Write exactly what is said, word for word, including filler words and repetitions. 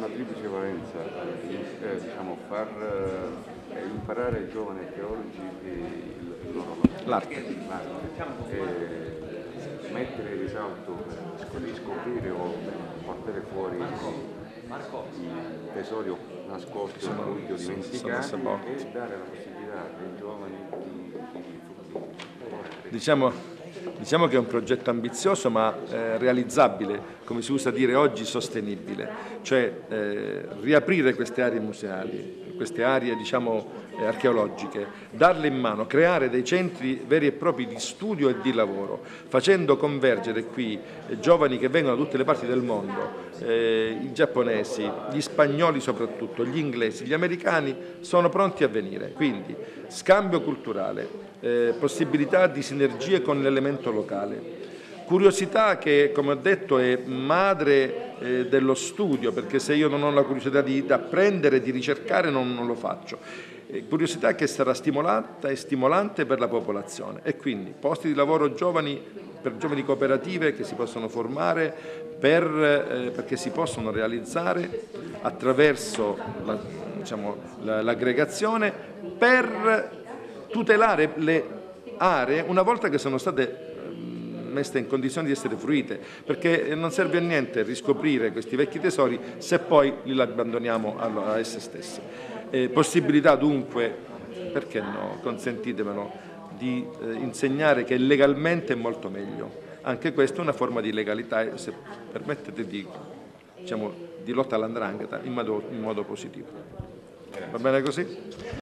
una triplice valenza, eh, diciamo, far eh, imparare ai giovani archeologi il, il loro l'arte, e mettere in risalto, riscoprire o portare fuori i tesori nascosti o dimenticati e dare la possibilità ai giovani di, di, di diciamo Diciamo che è un progetto ambizioso ma eh, realizzabile, come si usa dire oggi, sostenibile, cioè eh, riaprire queste aree museali, queste aree diciamo, eh, archeologiche, darle in mano, creare dei centri veri e propri di studio e di lavoro, facendo convergere qui eh, giovani che vengono da tutte le parti del mondo, eh, i giapponesi, gli spagnoli soprattutto, gli inglesi, gli americani sono pronti a venire, quindi scambio culturale, eh, possibilità di sinergie con l'elemento locale, curiosità che, come ho detto, è madre eh, dello studio, perché se io non ho la curiosità di apprendere, di ricercare, non, non lo faccio. Eh, curiosità che sarà stimolata e stimolante per la popolazione e quindi posti di lavoro giovani, per giovani cooperative che si possono formare, per, eh, perché si possono realizzare attraverso la, diciamo, la, l'aggregazione per tutelare le aree una volta che sono state messe in condizioni di essere fruite, perché non serve a niente riscoprire questi vecchi tesori se poi li abbandoniamo a esse stesse. Eh, possibilità dunque, perché no, consentitemelo, di eh, insegnare che legalmente è molto meglio. Anche questa è una forma di legalità e, se permettete, di, diciamo, di lotta all''ndrangheta in modo, in modo positivo. Va bene così?